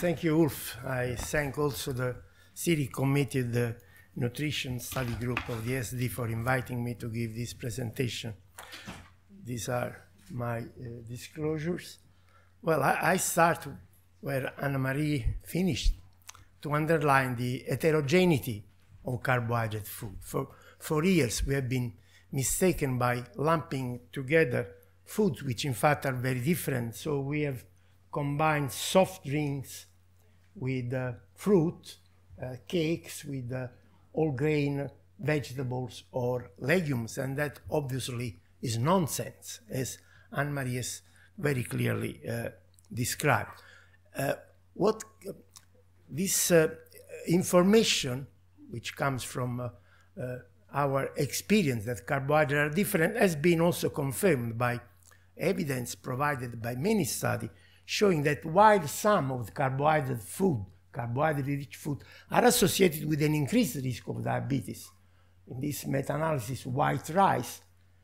Thank you, Ulf. I thank also the city committee, the nutrition study group of the EASD for inviting me to give this presentation. These are my disclosures. Well, I start where Anna-Marie finished, to underline the heterogeneity of carbohydrate food. For years, we have been mistaken by lumping together foods which in fact are very different. So we have combined soft drinks with fruit, cakes with whole grain vegetables or legumes, and that obviously is nonsense, as Anne-Marie has very clearly described. What this information, which comes from our experience that carbohydrates are different, has been also confirmed by evidence provided by many studies, showing that while some of the carbohydrate-rich food, are associated with an increased risk of diabetes, in this meta-analysis, white rice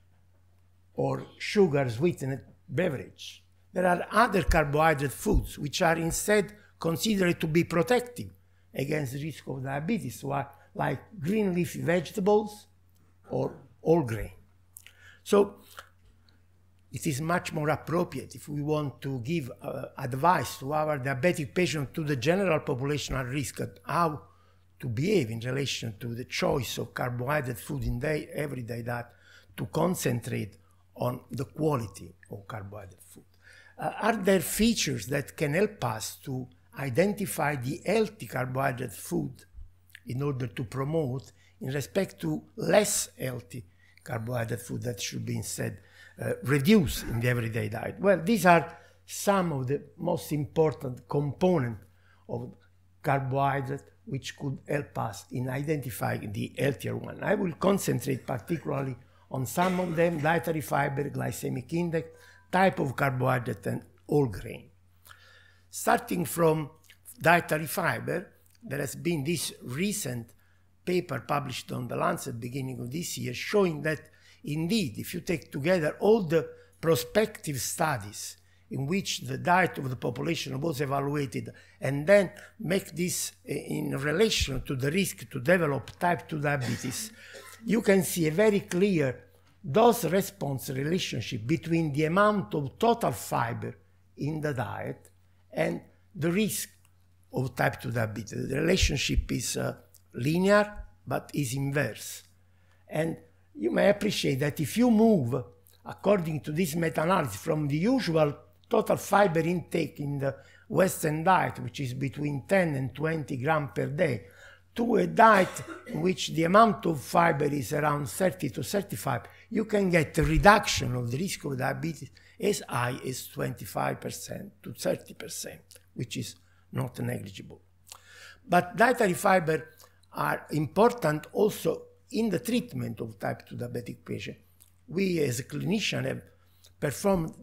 or sugar-sweetened beverage, there are other carbohydrate foods which are instead considered to be protective against the risk of diabetes, like green leafy vegetables or whole grain. So it is much more appropriate if we want to give advice to our diabetic patients, to the general population at risk, at how to behave in relation to the choice of carbohydrate food in their everyday diet, to concentrate on the quality of carbohydrate food. Are there features that can help us to identify the healthy carbohydrate food in order to promote in respect to less healthy carbohydrate food that should be instead reduced in the everyday diet? Well, these are some of the most important components of carbohydrate which could help us in identifying the healthier one. I will concentrate particularly on some of them: dietary fiber, glycemic index, type of carbohydrate, and whole grain. Starting from dietary fiber, there has been this recent paper published on The Lancet beginning of this year, showing that indeed, if you take together all the prospective studies in which the diet of the population was evaluated and then make this in relation to the risk to develop type 2 diabetes, you can see a very clear dose-response relationship between the amount of total fiber in the diet and the risk of type 2 diabetes. The relationship is linear, but is inverse. And you may appreciate that if you move, according to this meta-analysis, from the usual total fiber intake in the Western diet, which is between 10 and 20 grams per day, to a diet in which the amount of fiber is around 30 to 35, you can get a reduction of the risk of diabetes as high as 25% to 30%, which is not negligible. But dietary fiber are important also in the treatment of type 2 diabetic patients. We as a clinician have performed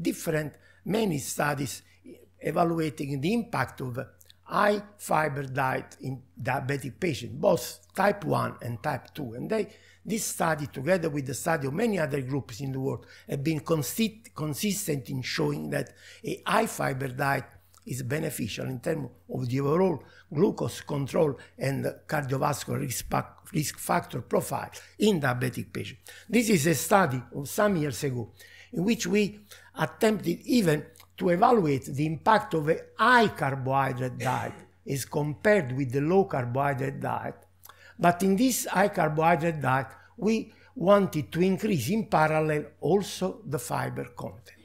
many studies evaluating the impact of high fiber diet in diabetic patients, both type 1 and type 2. And this study, together with the study of many other groups in the world, have been consistent in showing that a high fiber diet is beneficial in terms of the overall glucose control and cardiovascular risk factor profile in diabetic patients. This is a study of some years ago in which we attempted even to evaluate the impact of a high carbohydrate diet as compared with the low carbohydrate diet. But in this high carbohydrate diet, we wanted to increase in parallel also the fiber content.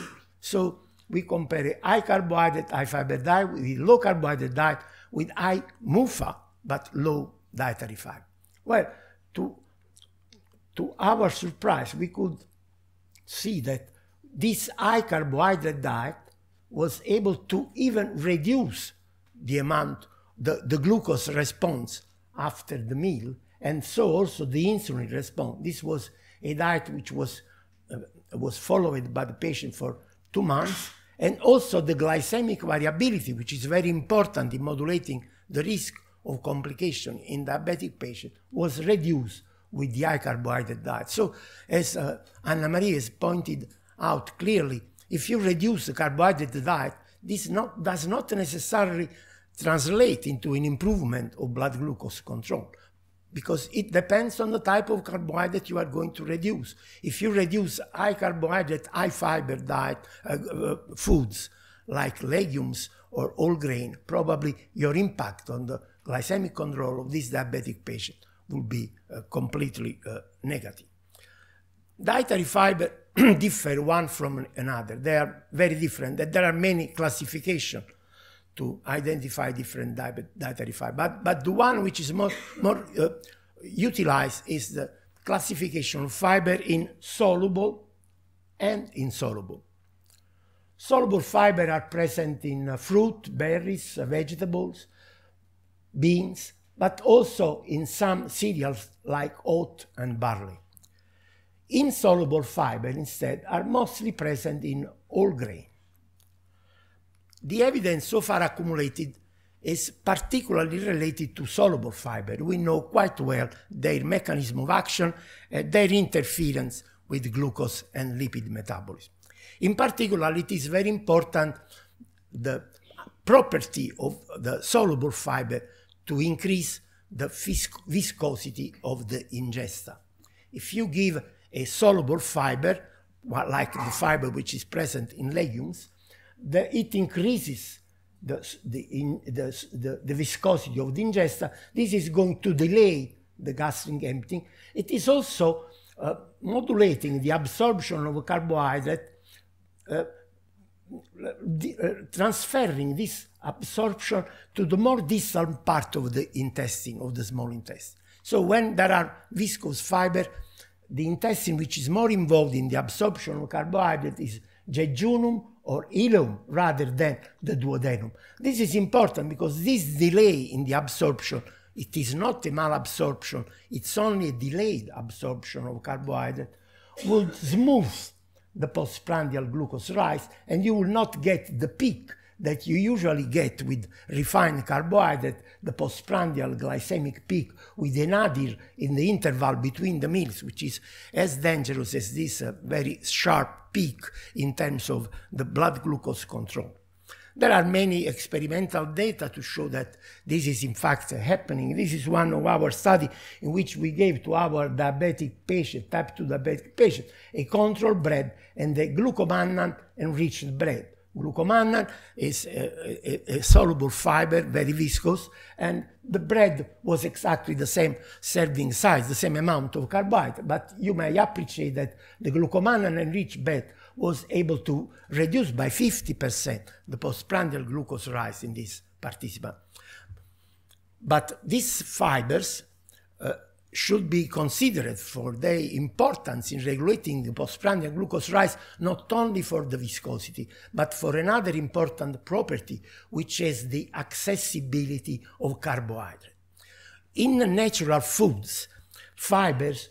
So we compare a high carbohydrate, high fiber diet with a low carbohydrate diet with high MUFA but low dietary fiber. Well, to our surprise, we could see that this high carbohydrate diet was able to even reduce the amount, the glucose response after the meal, and so also the insulin response. This was a diet which was followed by the patient for 2 months, and also the glycemic variability, which is very important in modulating the risk of complication in diabetic patients, was reduced with the high carbohydrate diet. So as Anna-Marie has pointed out clearly, if you reduce the carbohydrate diet, this does not necessarily translate into an improvement of blood glucose control, because it depends on the type of carbohydrate you are going to reduce. If you reduce high carbohydrate, high fiber diet foods like legumes or whole grain, probably your impact on the glycemic control of this diabetic patient will be completely negative. Dietary fiber differ one from another. They are very different. There are many classifications to identify different dietary fiber. But the one which is more utilized is the classification of fiber in soluble and insoluble. Soluble fiber are present in fruit, berries, vegetables, beans, but also in some cereals like oat and barley. Insoluble fiber, instead, are mostly present in whole grain. The evidence so far accumulated is particularly related to soluble fiber. We know quite well their mechanism of action, their interference with glucose and lipid metabolism. In particular, it is very important the property of the soluble fiber to increase the viscosity of the ingesta. If you give a soluble fiber, like the fiber which is present in legumes, it increases the viscosity of the ingesta. This is going to delay the gastric emptying. It is also modulating the absorption of carbohydrate, transferring this absorption to the more distal part of the intestine, of the small intestine. So when there are viscous fiber, the intestine which is more involved in the absorption of carbohydrate is jejunum or ileum rather than the duodenum. This is important because this delay in the absorption, it is not a malabsorption, it's only a delayed absorption of carbohydrate, will smooth the postprandial glucose rise, and you will not get the peak that you usually get with refined carbohydrate, the postprandial glycemic peak with a nadir in the interval between the meals, which is as dangerous as this very sharp peak in terms of the blood glucose control. There are many experimental data to show that this is in fact happening. This is one of our studies in which we gave to our diabetic patient, type 2 diabetic patient, a control bread and a glucomannan enriched bread. Glucomannan is a soluble fiber, very viscous, and the bread was exactly the same serving size, the same amount of carbohydrate, but you may appreciate that the glucomannan enriched bread was able to reduce by 50% the postprandial glucose rise in this participant. But these fibers should be considered for their importance in regulating the postprandial glucose rise, not only for the viscosity, but for another important property, which is the accessibility of carbohydrate. In natural foods, fibers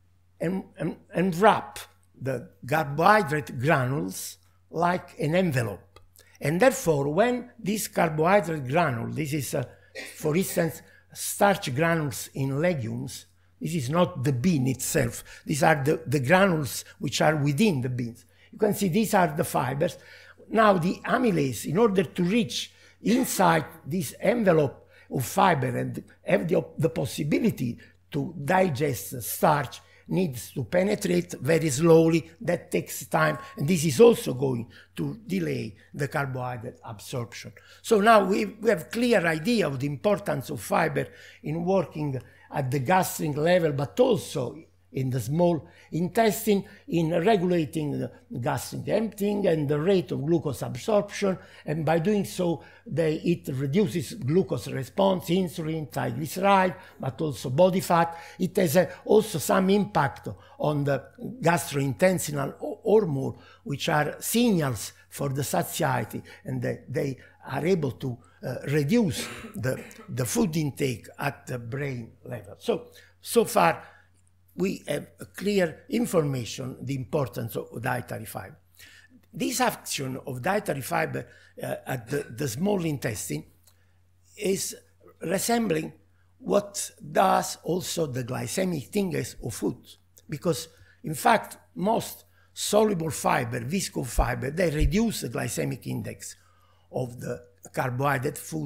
enwrap the carbohydrate granules like an envelope. And therefore, when this carbohydrate granule, this is, for instance, starch granules in legumes, this is not the bean itself. These are the granules which are within the beans. You can see these are the fibers. Now the amylase, in order to reach inside this envelope of fiber and have the possibility to digest starch, needs to penetrate very slowly. That takes time, and this is also going to delay the carbohydrate absorption. So now we have clear idea of the importance of fiber in working at the gastric level, but also in the small intestine, in regulating the gastric emptying and the rate of glucose absorption, and by doing so it reduces glucose response, insulin, triglyceride, but also body fat. It has also some impact on the gastrointestinal hormone, which are signals for the satiety, and they are able to reduce the food intake at the brain level. So far, we have clear information the importance of dietary fiber. This action of dietary fiber at the small intestine is resembling what does also the glycemic index of food, because in fact most soluble fiber, viscous fiber, they reduce the glycemic index of the carbohydrate food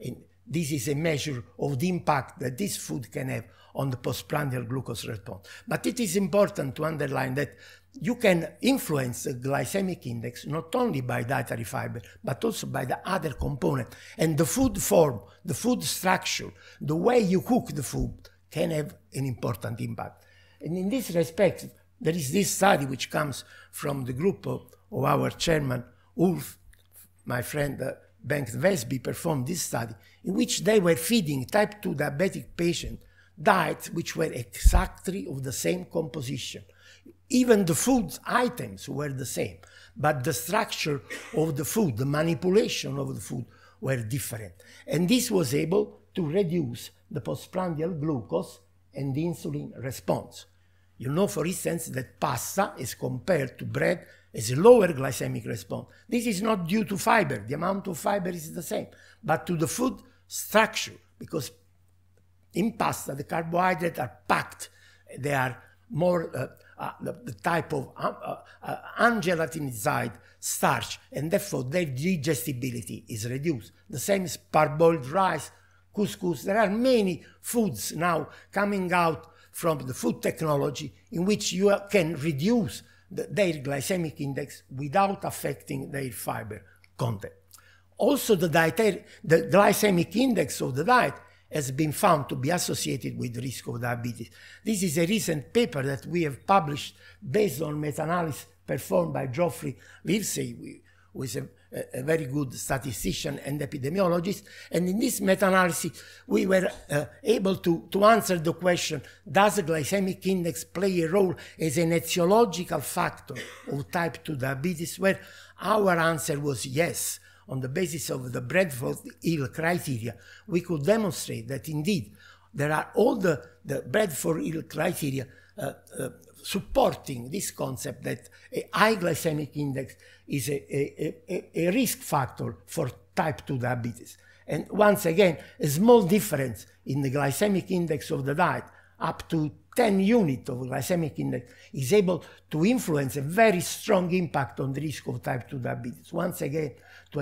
And this is a measure of the impact that this food can have on the postprandial glucose response. But it is important to underline that you can influence the glycemic index not only by dietary fiber, but also by the other component. And the food form, the food structure, the way you cook the food can have an important impact. And in this respect, there is this study which comes from the group of our chairman, Ulf, my friend Bengt Vesby performed this study, in which they were feeding type 2 diabetic patients diets which were exactly of the same composition. Even the food items were the same, but the structure of the food, the manipulation of the food were different. And this was able to reduce the postprandial glucose and the insulin response. You know, for instance, that pasta, as compared to bread, has a lower glycemic response. This is not due to fiber. The amount of fiber is the same, but to the food structure, because in pasta, the carbohydrates are packed. They are more the type of ungelatinized starch, and therefore their digestibility is reduced. The same as parboiled rice, couscous. There are many foods now coming out from the food technology in which you can reduce their glycemic index without affecting their fiber content. Also, the glycemic index of the diet has been found to be associated with the risk of diabetes. This is a recent paper that we have published based on meta-analysis performed by Geoffrey Livesey, who is a very good statistician and epidemiologist. And in this meta-analysis, we were able to answer the question, does the glycemic index play a role as an etiological factor of type 2 diabetes? Where our answer was yes. On the basis of the Bradford-Hill criteria, we could demonstrate that indeed there are all the Bradford-Hill criteria supporting this concept that a high glycemic index is a risk factor for type 2 diabetes. And once again, a small difference in the glycemic index of the diet, up to 10 units of glycemic index, is able to influence a very strong impact on the risk of type 2 diabetes. Once again,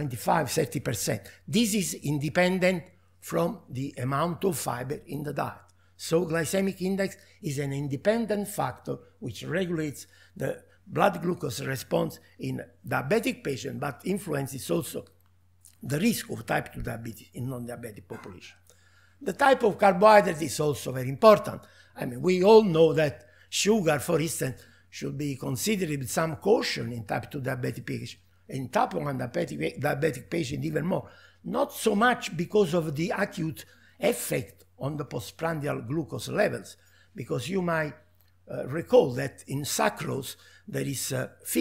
25–30%. This is independent from the amount of fiber in the diet. So glycemic index is an independent factor which regulates the blood glucose response in diabetic patients, but influences also the risk of type 2 diabetes in non-diabetic population. The type of carbohydrate is also very important. I mean, we all know that sugar, for instance, should be considered with some caution in type 2 diabetic patients. In type 1 diabetic patient even more. Not so much because of the acute effect on the postprandial glucose levels, because you might recall that in sucrose there is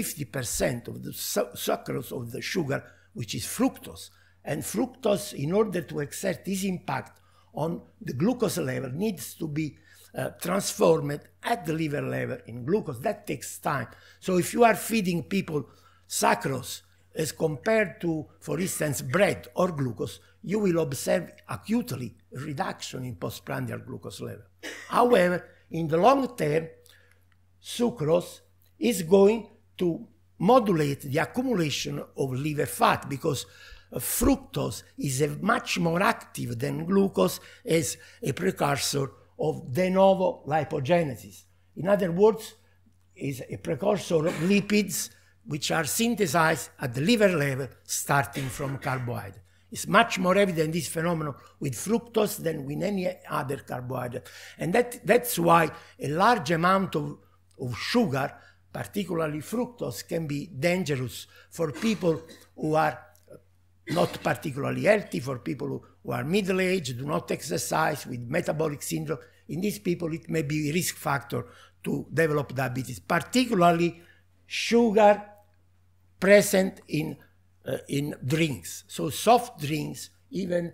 50% of the sucrose of the sugar which is fructose. And fructose, in order to exert its impact on the glucose level, needs to be transformed at the liver level in glucose. That takes time. So if you are feeding people sucrose as compared to, for instance, bread or glucose, you will observe acutely a reduction in postprandial glucose level. However, in the long term, sucrose is going to modulate the accumulation of liver fat, because fructose is much more active than glucose as a precursor of de novo lipogenesis. In other words, is a precursor of lipids which are synthesized at the liver level starting from carbohydrate. It's much more evident, this phenomenon, with fructose than with any other carbohydrate. And that's why a large amount of sugar, particularly fructose, can be dangerous for people who are not particularly healthy, for people who are middle-aged, do not exercise, with metabolic syndrome. In these people, it may be a risk factor to develop diabetes, particularly sugar present in drinks. So soft drinks, even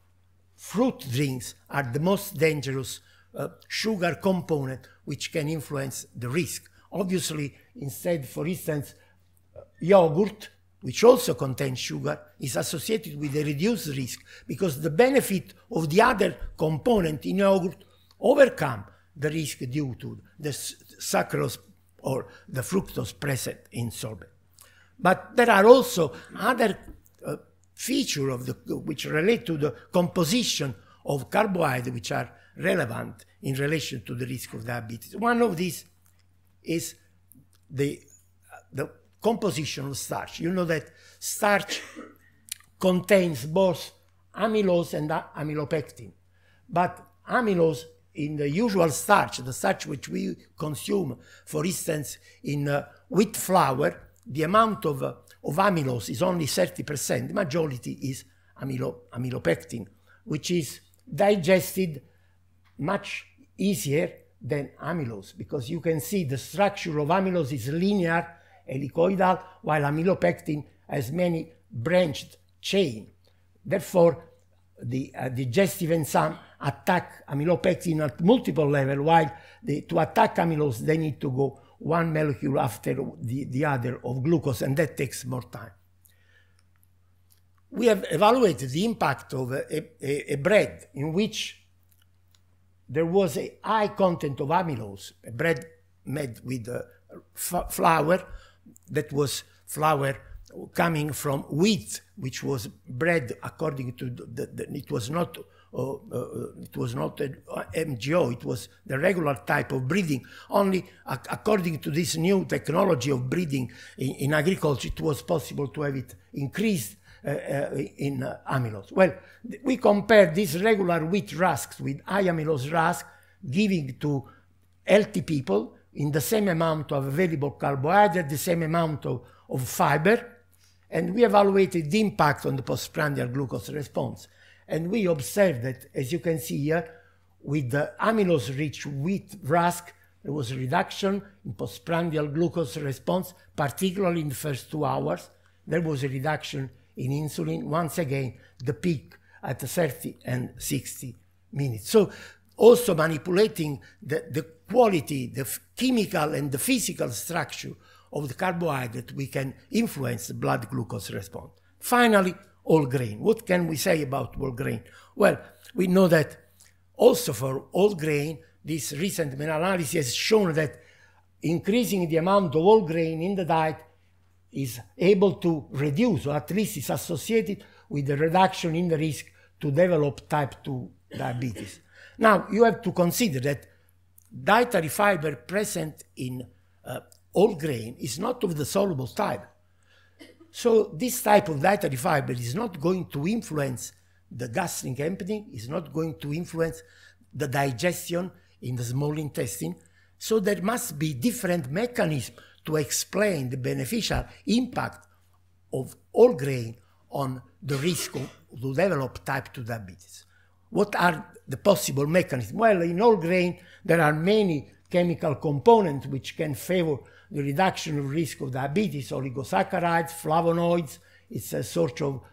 fruit drinks, are the most dangerous sugar component which can influence the risk. Obviously, instead, for instance, yogurt, which also contains sugar, is associated with a reduced risk, because the benefit of the other component in yogurt overcome the risk due to the sucrose or the fructose present in sorbet. But there are also other feature of which relate to the composition of carbohydrates which are relevant in relation to the risk of diabetes. One of these is the composition of starch. You know that starch contains both amylose and amylopectin, but amylose in the usual starch, the starch which we consume, for instance, in wheat flour, the amount of amylose is only 30%. The majority is amylopectin, which is digested much easier than amylose, because you can see the structure of amylose is linear, helicoidal, while amylopectin has many branched chains. Therefore, the digestive enzyme attack amylopectin at multiple levels, while to attack amylose, they need to go one molecule after the other of glucose, and that takes more time. We have evaluated the impact of a bread in which there was a high content of amylose, a bread made with flour, that was flour coming from wheat, which was bred according to it was not MGO, it was the regular type of breeding. Only according to this new technology of breeding in agriculture, it was possible to have it increased in amylose. Well, we compared these regular wheat rusks with high amylose rusk, giving to healthy people in the same amount of available carbohydrate, the same amount of fiber, and we evaluated the impact on the postprandial glucose response. And we observed that, as you can see here, with the amylose-rich wheat rusk, there was a reduction in postprandial glucose response, particularly in the first 2 hours. There was a reduction in insulin, once again, the peak at 30 and 60 minutes. So also manipulating the quality, the chemical and the physical structure of the carbohydrate, we can influence the blood glucose response. Finally, whole grain. What can we say about whole grain? Well, we know that also for whole grain, this recent meta-analysis has shown that increasing the amount of whole grain in the diet is able to reduce, or at least is associated with the reduction in the risk to develop type 2 diabetes. Now, you have to consider that dietary fiber present in whole grain is not of the soluble type. So this type of dietary fiber is not going to influence the gastric emptying, is not going to influence the digestion in the small intestine. So there must be different mechanisms to explain the beneficial impact of whole grain on the risk to develop type 2 diabetes. What are the possible mechanisms? Well, in whole grain, there are many chemical components which can favor the reduction of risk of diabetes: oligosaccharides, flavonoids. It's a sort of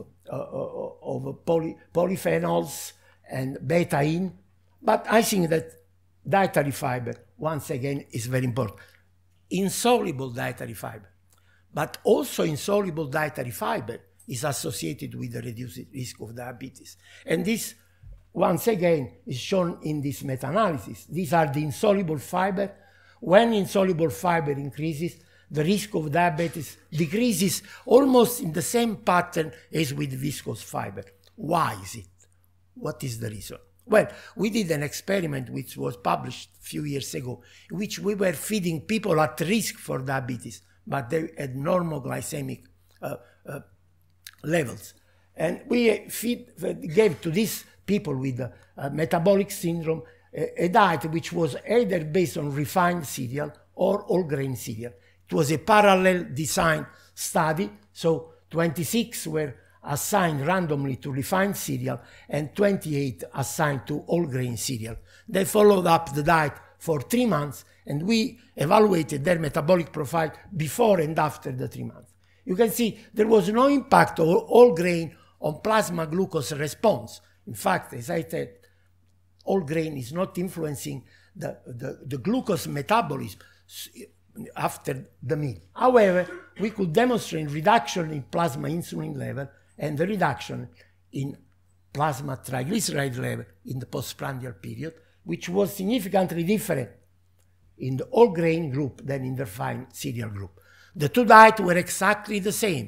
polyphenols and beta-in. But I think that dietary fiber, once again, is very important. Insoluble dietary fiber, but also insoluble dietary fiber is associated with the reduced risk of diabetes. And this, once again, is shown in this meta-analysis. These are the insoluble fiber. When insoluble fiber increases, the risk of diabetes decreases almost in the same pattern as with viscose fiber. Why is it? What is the reason? Well, we did an experiment which was published a few years ago, in which we were feeding people at risk for diabetes, but they had normal glycemic levels. And we gave to these people with metabolic syndrome a diet which was either based on refined cereal or whole grain cereal. It was a parallel design study, so 26 were assigned randomly to refined cereal and 28 assigned to whole grain cereal. They followed up the diet for 3 months, and we evaluated their metabolic profile before and after the 3 months. You can see there was no impact of whole grain on plasma glucose response. In fact, as I said, whole grain is not influencing the glucose metabolism after the meal. However, we could demonstrate reduction in plasma insulin level and the reduction in plasma triglyceride level in the postprandial period, which was significantly different in the whole grain group than in the refined cereal group. The two diets were exactly the same.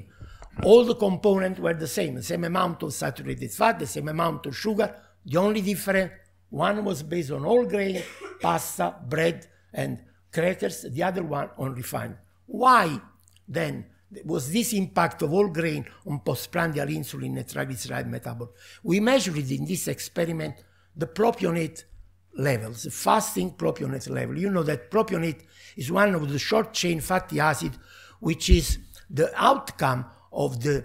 all the components were the same amount of saturated fat, the same amount of sugar. The only difference, one was based on whole grain, pasta, bread, and crackers, the other one on refined. Why then was this impact of whole grain on postprandial insulin and triglyceride metabolism? We measured in this experiment the propionate levels, the fasting propionate level. You know that propionate is one of the short-chain fatty acids, which is the outcome of the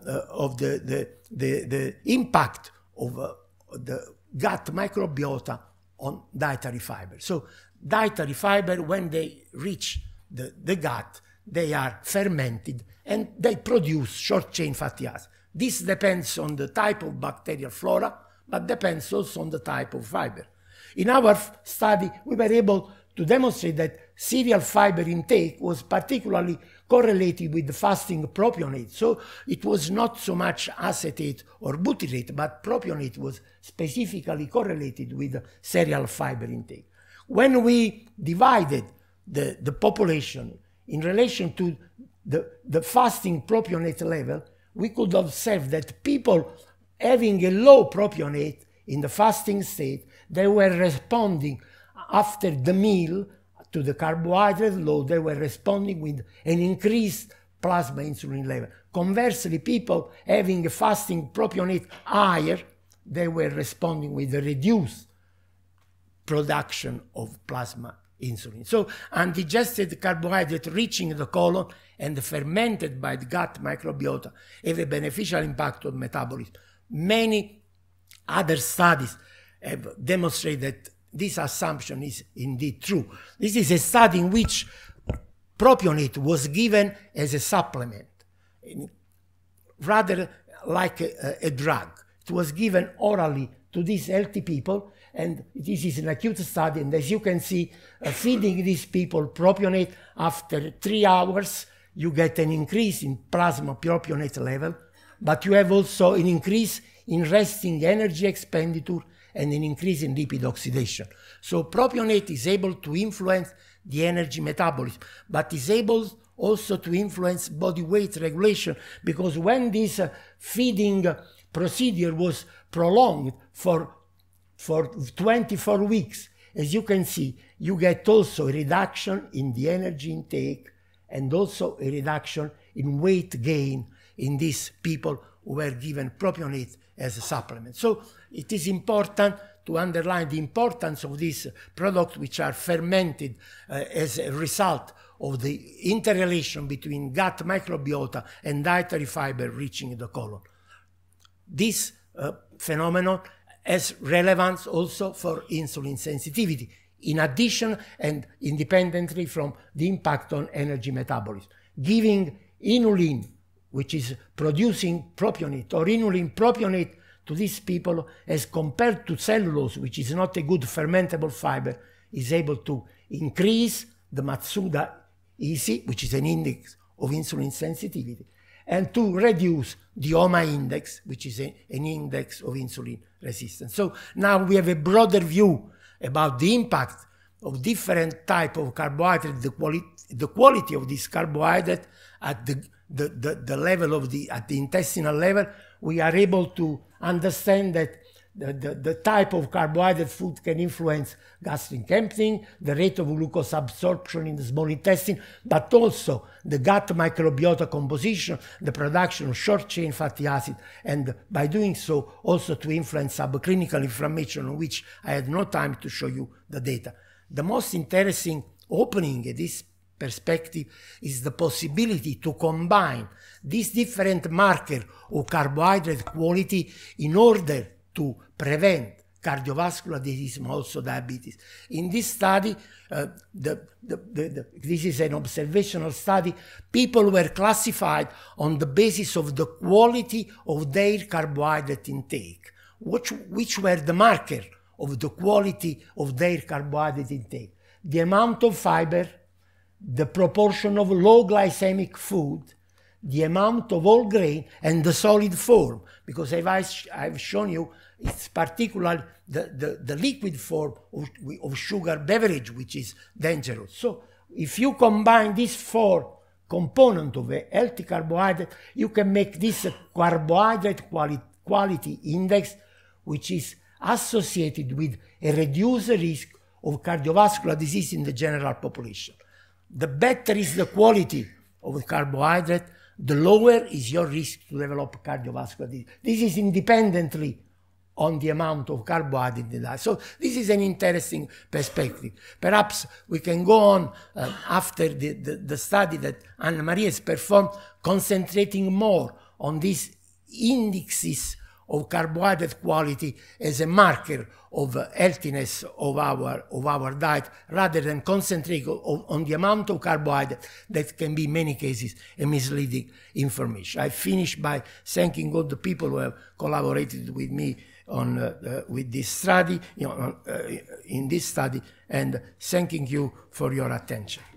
impact of the gut microbiota on dietary fiber. So dietary fiber, when they reach the gut, they are fermented and they produce short-chain fatty acids. This depends on the type of bacterial flora, but depends also on the type of fiber. In our study, we were able to demonstrate that cereal fiber intake was particularly correlated with the fasting propionate. So it was not so much acetate or butyrate, but propionate was specifically correlated with the cereal fiber intake. When we divided the population in relation to the fasting propionate level, we could observe that people having a low propionate in the fasting state, they were responding after the meal to the carbohydrate load, they were responding with an increased plasma insulin level. Conversely, people having a fasting propionate higher, they were responding with a reduced production of plasma insulin. So undigested carbohydrate reaching the colon and fermented by the gut microbiota have a beneficial impact on metabolism. Many other studies have demonstrated that this assumption is indeed true. This is a study in which propionate was given as a supplement, rather like a drug. It was given orally to these healthy people, and this is an acute study, and as you can see, feeding these people propionate, after 3 hours, you get an increase in plasma propionate level, but you have also an increase in resting energy expenditure and an increase in lipid oxidation. So propionate is able to influence the energy metabolism, but is able also to influence body weight regulation, because when this feeding procedure was prolonged for 24 weeks, as you can see, you get also a reduction in the energy intake and also a reduction in weight gain in these people who were given propionate as a supplement. So it is important to underline the importance of these products, which are fermented as a result of the interrelation between gut microbiota and dietary fiber reaching the colon. This phenomenon has relevance also for insulin sensitivity, in addition and independently from the impact on energy metabolism. Giving inulin, which is producing propionate, or inulin propionate to these people as compared to cellulose, which is not a good fermentable fiber, is able to increase the Matsuda EC, which is an index of insulin sensitivity, and to reduce the OMA index, which is an index of insulin resistance. So now we have a broader view about the impact of different type of carbohydrate, the quality of this carbohydrate at the level of at the intestinal level. We are able to understand that the type of carbohydrate food can influence gastric emptying, the rate of glucose absorption in the small intestine, but also the gut microbiota composition, the production of short-chain fatty acid, and by doing so also to influence subclinical inflammation, on which I had no time to show you the data. The most interesting opening in this perspective is the possibility to combine these different markers of carbohydrate quality in order to prevent cardiovascular disease and also diabetes. In this study, this is an observational study, people were classified on the basis of the quality of their carbohydrate intake, which were the marker of the quality of their carbohydrate intake. The amount of fiber, the proportion of low glycemic food, the amount of whole grain, and the solid form, because as I've shown you, it's particularly the liquid form of sugar beverage, which is dangerous. So if you combine these four component of a healthy carbohydrate, you can make this a carbohydrate quality index, which is associated with a reduced risk of cardiovascular disease in the general population. The better is the quality of the carbohydrate, the lower is your risk to develop cardiovascular disease. This is independently on the amount of carbohydrate in the diet. So this is an interesting perspective. Perhaps we can go on after the study that Anna Maria has performed, concentrating more on these indexes of carbohydrate quality as a marker of healthiness of our diet, rather than concentrate on the amount of carbohydrate that can be in many cases a misleading information. I finish by thanking all the people who have collaborated with me on with this study, in this study, and thanking you for your attention.